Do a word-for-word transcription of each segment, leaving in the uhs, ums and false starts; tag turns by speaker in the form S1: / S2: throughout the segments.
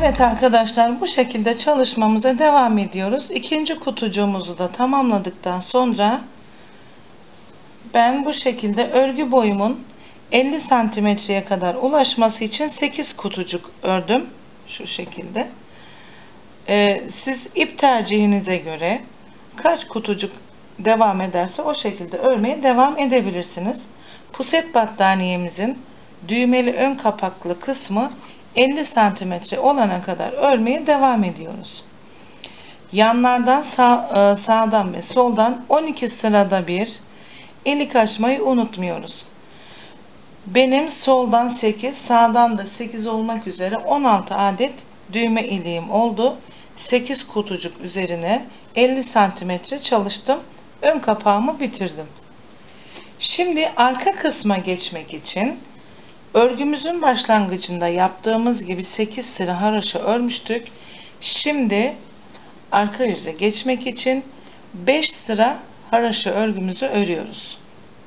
S1: Evet arkadaşlar, bu şekilde çalışmamıza devam ediyoruz. İkinci kutucuğumuzu da tamamladıktan sonra ben bu şekilde örgü boyumun elli santimetreye kadar ulaşması için sekiz kutucuk ördüm. Şu şekilde. Ee, siz ip tercihinize göre kaç kutucuk devam ederse o şekilde örmeye devam edebilirsiniz. Puset battaniyemizin düğmeli ön kapaklı kısmı elli santimetre olana kadar örmeye devam ediyoruz. Yanlardan sağ, sağdan ve soldan on iki sırada bir ilik açmayı unutmuyoruz. Benim soldan sekiz, sağdan da sekiz olmak üzere on altı adet düğme iliğim oldu. sekiz kutucuk üzerine elli santimetre çalıştım. Ön kapağımı bitirdim. Şimdi arka kısma geçmek için örgümüzün başlangıcında yaptığımız gibi sekiz sıra haroşa örmüştük. Şimdi arka yüze geçmek için beş sıra haroşa örgümüzü örüyoruz.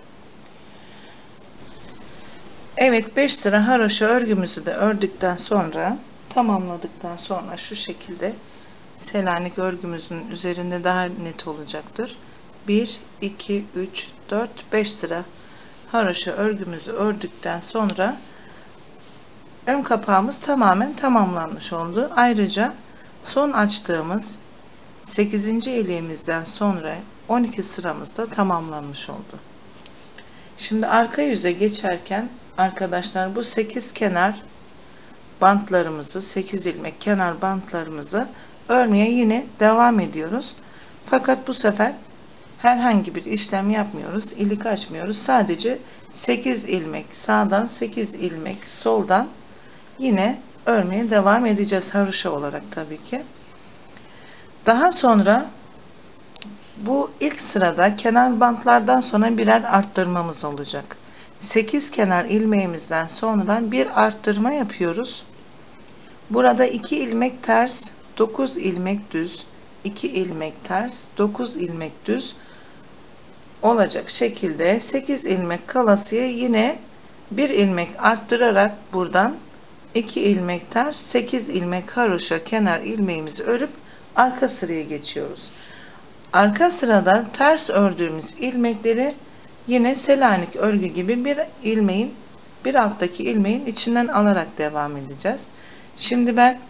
S1: Evet, beş sıra haroşa örgümüzü de ördükten sonra, tamamladıktan sonra şu şekilde Selanik örgümüzün üzerinde daha net olacaktır. bir, iki, üç, dört, beş sıra haroşa örgümüzü ördükten sonra ön kapağımız tamamen tamamlanmış oldu. Ayrıca son açtığımız sekizinci iliğimizden sonra on iki sıramız da tamamlanmış oldu. Şimdi arka yüze geçerken arkadaşlar bu sekiz kenar bantlarımızı, sekiz ilmek kenar bantlarımızı örmeye yine devam ediyoruz. Fakat bu sefer herhangi bir işlem yapmıyoruz. İlik açmıyoruz. Sadece sekiz ilmek sağdan, sekiz ilmek soldan yine örmeye devam edeceğiz haroşa olarak tabii ki. Daha sonra bu ilk sırada kenar bantlardan sonra birer arttırmamız olacak. sekiz kenar ilmeğimizden sonra bir arttırma yapıyoruz. Burada iki ilmek ters, dokuz ilmek düz, iki ilmek ters, dokuz ilmek düz olacak şekilde sekiz ilmek kalasıya yine bir ilmek arttırarak buradan iki ilmek ters, sekiz ilmek haroşa kenar ilmeğimizi örüp arka sıraya geçiyoruz. Arka sırada ters ördüğümüz ilmekleri yine Selanik örgü gibi bir ilmeğin, bir alttaki ilmeğin içinden alarak devam edeceğiz. Şimdi ben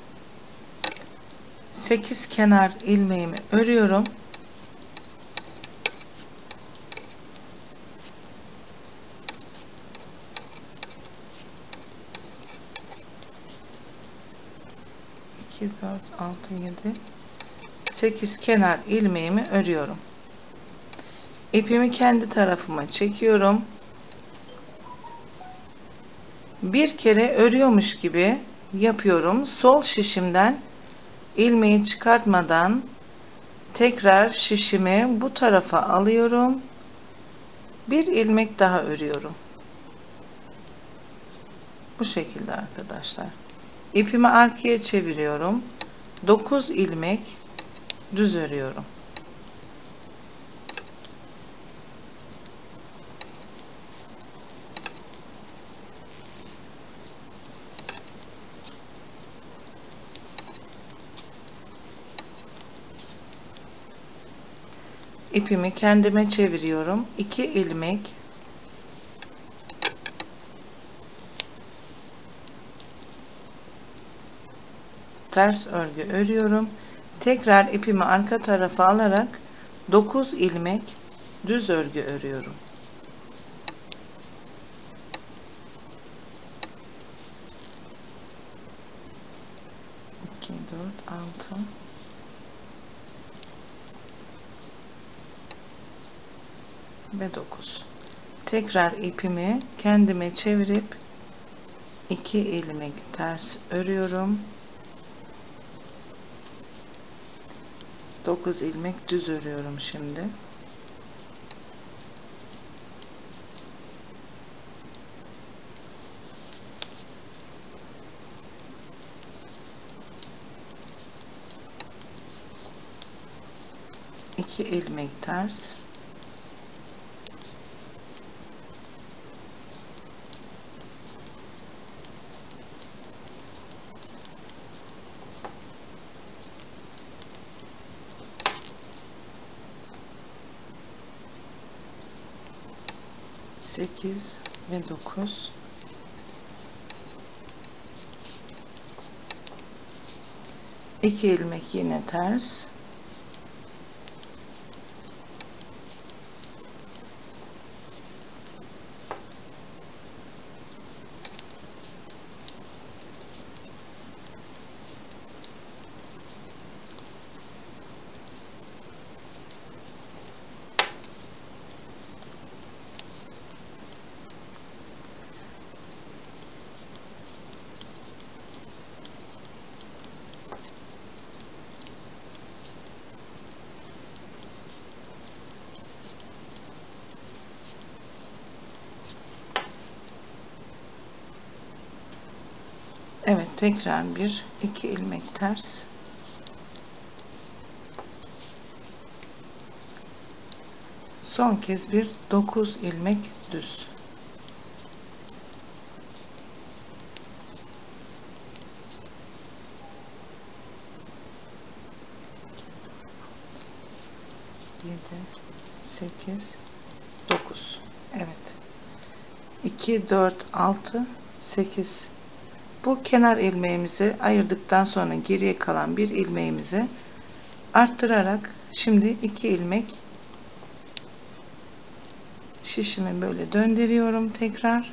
S1: sekiz kenar ilmeğimi örüyorum. iki, dört, altı, yedi, sekiz kenar ilmeğimi örüyorum. İpimi kendi tarafıma çekiyorum. Bir kere örüyormuş gibi yapıyorum. Sol şişimden ilmeği çıkartmadan tekrar şişimi bu tarafa alıyorum. Bir ilmek daha örüyorum. Bu şekilde arkadaşlar. İpimi arkaya çeviriyorum. dokuz ilmek düz örüyorum. İpimi kendime çeviriyorum. iki ilmek ters örgü örüyorum. Tekrar ipimi arka tarafa alarak dokuz ilmek düz örgü örüyorum. iki, dört, altı ve dokuz. Tekrar ipimi kendime çevirip iki ilmek ters örüyorum. dokuz ilmek düz örüyorum şimdi. iki ilmek ters, sekiz ve dokuz. iki ilmek yine ters. Evet, tekrar bir iki ilmek ters. Son kez bir dokuz ilmek düz. yedi, sekiz, dokuz. Evet. iki, dört, altı, sekiz. Bu kenar ilmeğimizi ayırdıktan sonra geriye kalan bir ilmeğimizi arttırarak şimdi iki ilmek şişimi böyle döndürüyorum, tekrar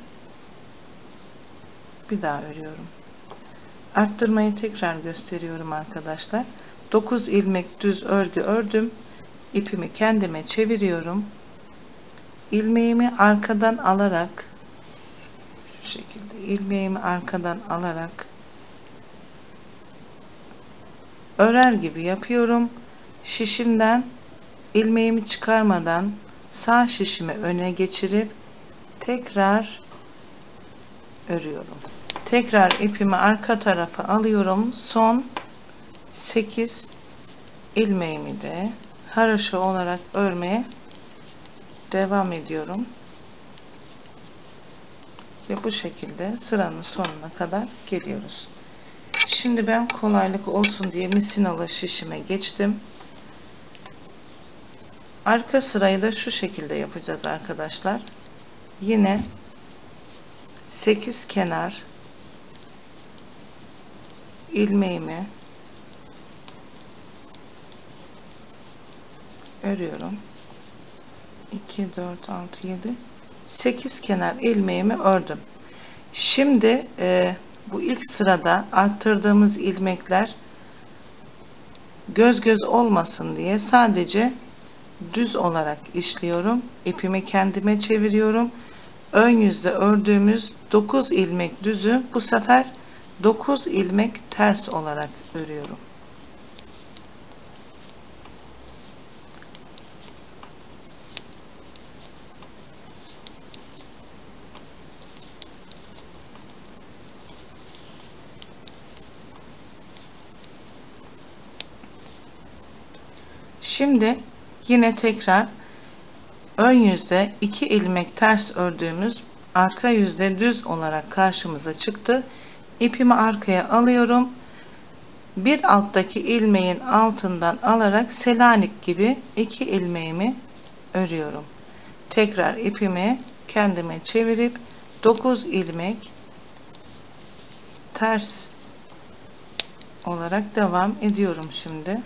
S1: bir daha örüyorum. Arttırmayı tekrar gösteriyorum arkadaşlar. dokuz ilmek düz örgü ördüm. İpimi kendime çeviriyorum. İlmeğimi arkadan alarak şu şekilde ilmeğimi arkadan alarak örer gibi yapıyorum. Şişimden ilmeğimi çıkarmadan sağ şişimi öne geçirip tekrar örüyorum. Tekrar ipimi arka tarafa alıyorum. Son sekiz ilmeğimi de haroşa olarak örmeye devam ediyorum. Ve bu şekilde sıranın sonuna kadar geliyoruz. Şimdi ben kolaylık olsun diye misinalı şişime geçtim. Arka sırayı da şu şekilde yapacağız arkadaşlar. Yine sekiz kenar ilmeğimi örüyorum. iki, dört, altı, yedi, sekiz kenar ilmeğimi ördüm. Şimdi e, bu ilk sırada arttırdığımız ilmekler göz göz olmasın diye sadece düz olarak işliyorum. İpimi kendime çeviriyorum. Ön yüzde ördüğümüz dokuz ilmek düzü bu sefer dokuz ilmek ters olarak örüyorum. Şimdi yine tekrar ön yüzde iki ilmek ters ördüğümüz arka yüzde düz olarak karşımıza çıktı. İpimi arkaya alıyorum. Bir alttaki ilmeğin altından alarak Selanik gibi iki ilmeğimi örüyorum. Tekrar ipimi kendime çevirip dokuz ilmek ters olarak devam ediyorum şimdi.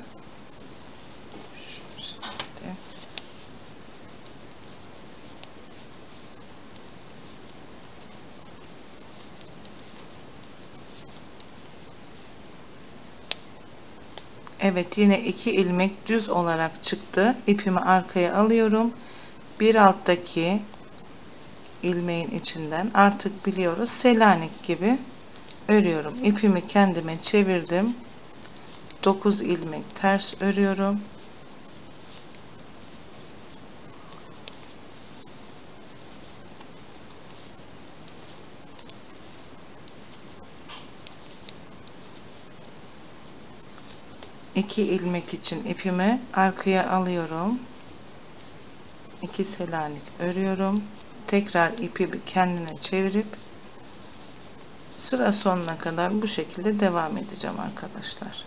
S1: Evet, yine iki ilmek düz olarak çıktı. İpimi arkaya alıyorum. Bir alttaki ilmeğin içinden artık biliyoruz Selanik gibi örüyorum. İpimi kendime çevirdim. dokuz ilmek ters örüyorum. iki ilmek için ipimi arkaya alıyorum. iki Selanik örüyorum. Tekrar ipi kendine çevirip sıra sonuna kadar bu şekilde devam edeceğim arkadaşlar.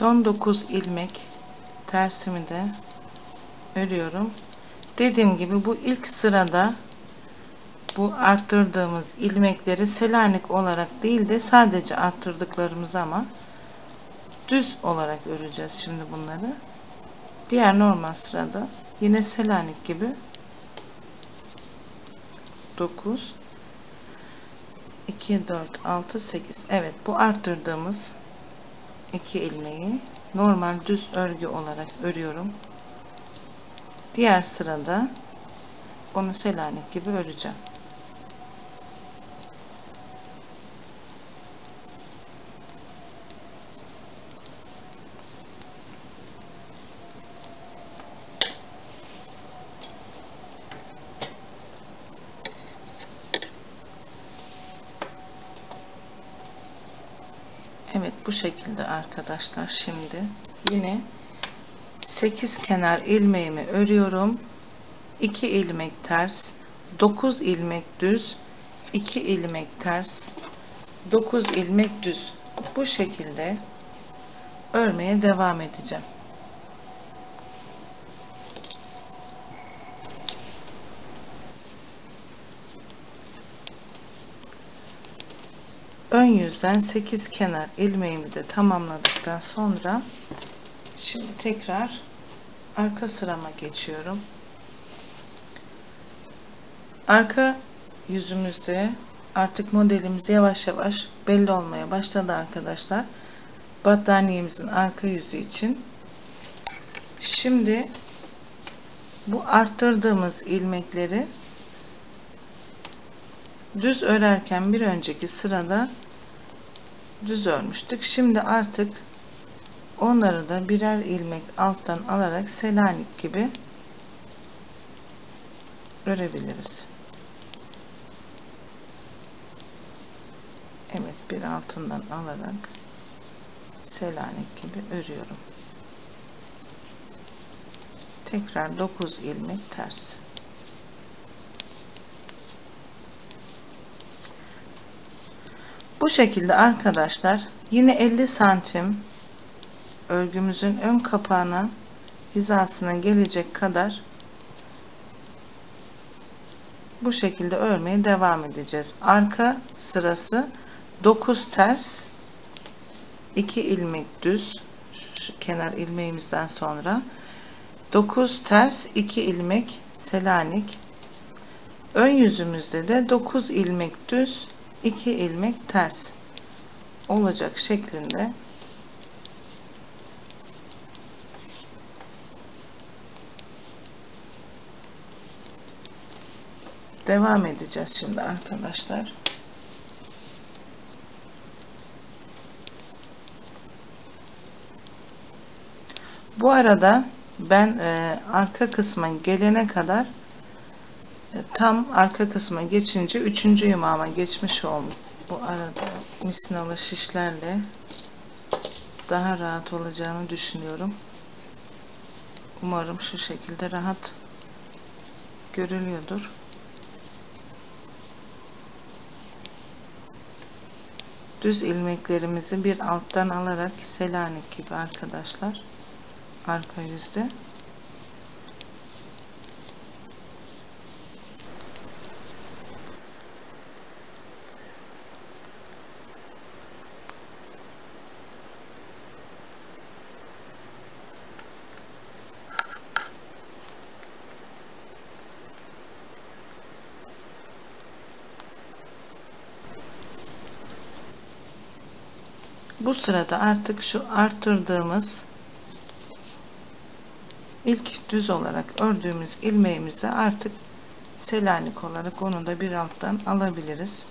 S1: Son dokuz ilmek tersimi de örüyorum. Dediğim gibi bu ilk sırada bu arttırdığımız ilmekleri Selanik olarak değil de sadece arttırdıklarımız ama düz olarak öreceğiz şimdi bunları. Diğer normal sırada yine Selanik gibi dokuz, iki, dört, altı, sekiz. Evet, bu arttırdığımız iki ilmeği normal düz örgü olarak örüyorum. Diğer sırada onu Selanik gibi öreceğim. Evet, bu şekilde arkadaşlar. Şimdi yine sekiz kenar ilmeğimi örüyorum. iki ilmek ters, dokuz ilmek düz, iki ilmek ters, dokuz ilmek düz. Bu şekilde örmeye devam edeceğim. Ön yüzden sekiz kenar ilmeğimi de tamamladıktan sonra şimdi tekrar arka sırama geçiyorum. Arka yüzümüzde artık modelimiz yavaş yavaş belli olmaya başladı arkadaşlar. Battaniyemizin arka yüzü için. Şimdi bu arttırdığımız ilmekleri düz örerken bir önceki sırada düz örmüştük. Şimdi artık onları da birer ilmek alttan alarak Selanik gibi örebiliriz. Evet, bir altından alarak Selanik gibi örüyorum. Tekrar dokuz ilmek ters. Bu şekilde arkadaşlar yine elli santim örgümüzün ön kapağına hizasına gelecek kadar bu şekilde örmeye devam edeceğiz. Arka sırası dokuz ters, iki ilmek düz, şu kenar ilmeğimizden sonra dokuz ters, iki ilmek Selanik. Ön yüzümüzde de dokuz ilmek düz, iki ilmek ters olacak şeklinde devam edeceğiz şimdi arkadaşlar. Bu arada ben e, arka kısma gelene kadar e, tam arka kısma geçince üçüncü yumağıma geçmiş oldum. Bu arada misinalı şişlerle daha rahat olacağını düşünüyorum. Umarım şu şekilde rahat görülüyordur. Düz ilmeklerimizi bir alttan alarak Selanik gibi arkadaşlar arka yüzde bu sırada artık şu arttırdığımız ilk düz olarak ördüğümüz ilmeğimizi artık Selanik olarak onu da bir alttan alabiliriz.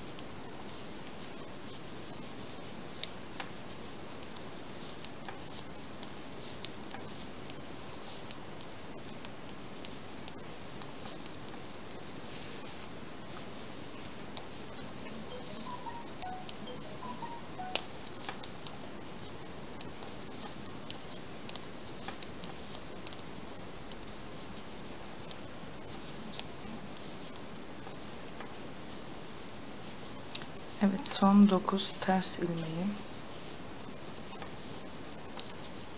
S1: Evet, son dokuz ters ilmeğim.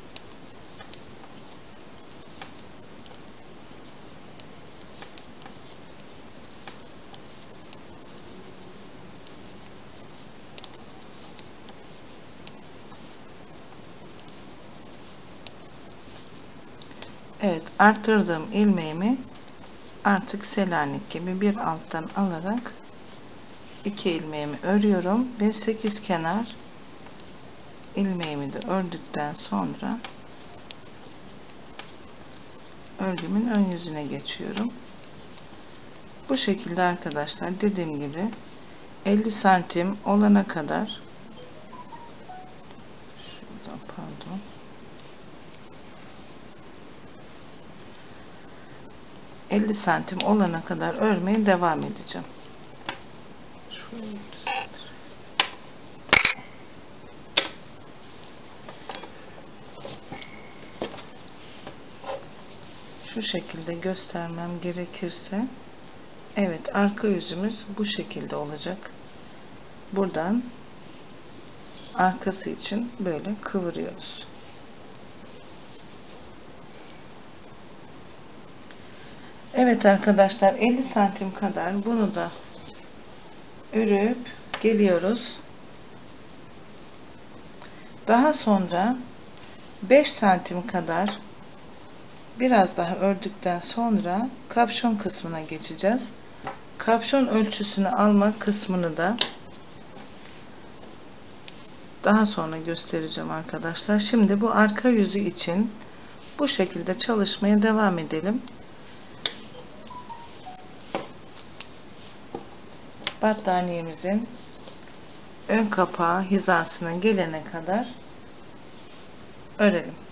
S1: Evet, arttırdığım ilmeğimi artık Selanik gibi bir alttan alarak iki ilmeğimi örüyorum ve sekiz kenar ilmeğimi de ördükten sonra örgümün ön yüzüne geçiyorum. Bu şekilde arkadaşlar, dediğim gibi elli santim olana kadar, şuradan pardon, elli santim olana kadar örmeye devam edeceğim. Şöyle şu şekilde göstermem gerekirse, evet, arka yüzümüz bu şekilde olacak. Buradan arkası için böyle kıvırıyoruz. Evet arkadaşlar, elli santim kadar bunu da örüp geliyoruz. Daha sonra beş santim kadar biraz daha ördükten sonra kapşon kısmına geçeceğiz. Kapşon ölçüsünü alma kısmını da daha sonra göstereceğim arkadaşlar. Şimdi bu arka yüzü için bu şekilde çalışmaya devam edelim. Battaniyemizin ön kapağı hizasına gelene kadar örelim.